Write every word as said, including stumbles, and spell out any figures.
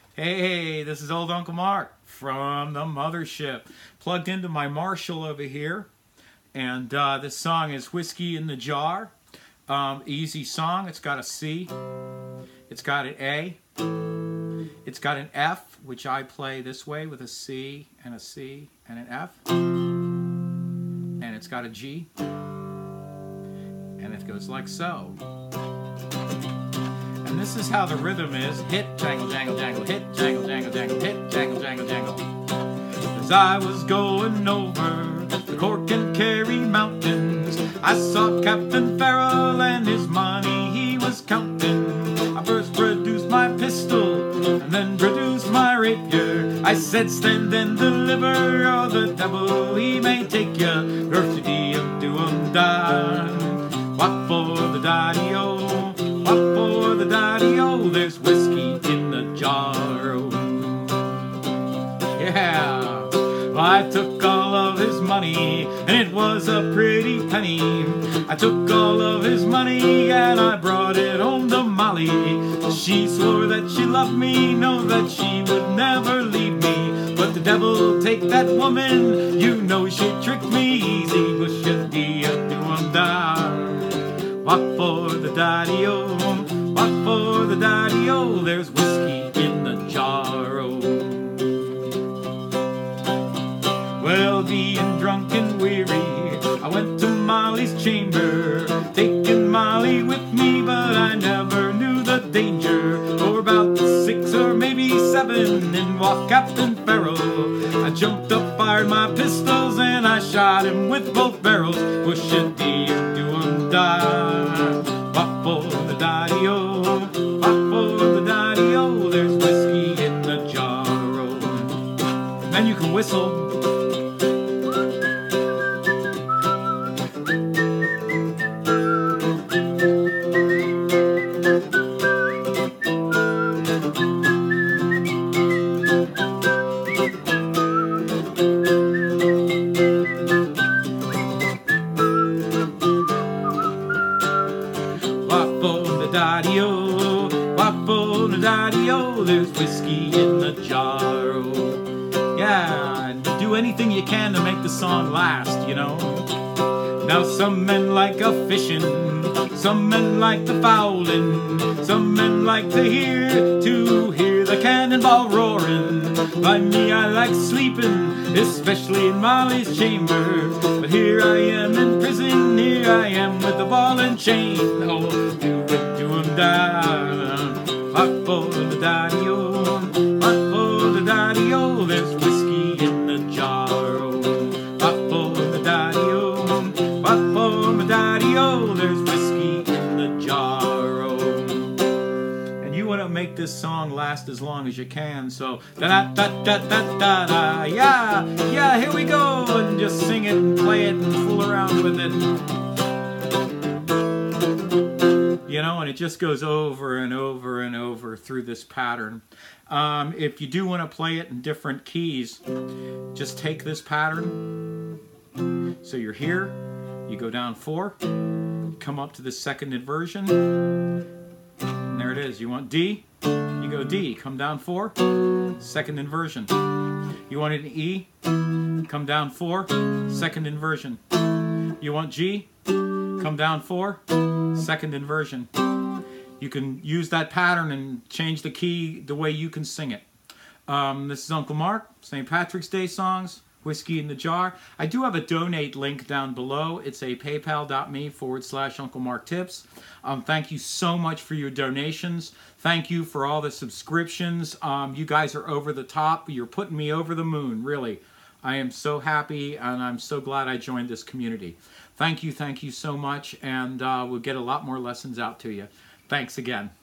Hey, this is old Uncle Mark from the mothership, plugged into my Marshall over here, and uh, this song is Whiskey in the Jar. Um, easy song. It's got a C, it's got an A, it's got an F, which I play this way with a C and a C and an F, and it's got a G, and it goes like so. And this is how the rhythm is. Hit, jangle, jangle, jangle, hit, jangle, jangle, jangle, hit, jangle, jangle, jangle. As I was going over the Cork and Kerry mountains, I saw Captain Farrell and his money he was counting. I first produced my pistol and then produced my rapier. I said, stand and deliver, or the devil he may take ya. Earth-to-dee-um, do-um, da. What for the daddy-o? What for the daddy-o? There's whiskey in the jar. Yeah. Well, I took all of his money, and it was a pretty penny. I took all of his money, and I brought it home to Molly. She swore that she loved me, no, that she would never leave me. But the devil take that woman, you know she tricked me easy. Bush-a-dee-a-doo-um-da. What for the daddy-o? What for the daddy-o? There's whiskey in the jar-o. Well, being drunk and weary, I went to Molly's chamber, taking Molly with me, but I never knew the danger. For about six or maybe seven, in walked Captain Farrell. I jumped up, fired my pistols, and I shot him with both barrels. Bush-a-dee-a-doo-um-da. What for the daddy-o? What for the daddy-o? There's whiskey in the jar-o. And then you can whistle. Daddy-o, what for the daddy-o? There's whiskey in the jar-o. Yeah, do anything you can to make the song last, you know. Now some men like a fishing, some men like the fowling, some men like to hear, to hear the cannonball roaring. By me I like sleeping, especially in Molly's chamber. But here I am in prison, here I am with the ball and chain. Oh, do it, do 'em down. What for the daddy-o? What for the daddy-o? There's whiskey in the jar-o. What for the daddy-o? What for my daddy-o? There's whiskey in the jar-o. And you want to make this song last as long as you can, so da-da-da-da-da-da-da, yeah, yeah, here we go, and just sing it and play it and fool around with it. You know, and it just goes over and over and over through this pattern. Um, if you do want to play it in different keys, just take this pattern. So you're here, you go down four, come up to the second inversion, and there it is. You want D, you go D, come down four, second inversion. You want an E, come down four, second inversion. You want G, come down four, second inversion. You can use that pattern and change the key the way you can sing it. Um, this is Uncle Mark, Saint Patrick's Day songs, whiskey in the jar. I do have a donate link down below. It's a paypal.me forward slash Uncle Mark Tips. Um, thank you so much for your donations. Thank you for all the subscriptions. Um, you guys are over the top. You're putting me over the moon, really. I am so happy, and I'm so glad I joined this community. Thank you, thank you so much, and uh, we'll get a lot more lessons out to you. Thanks again.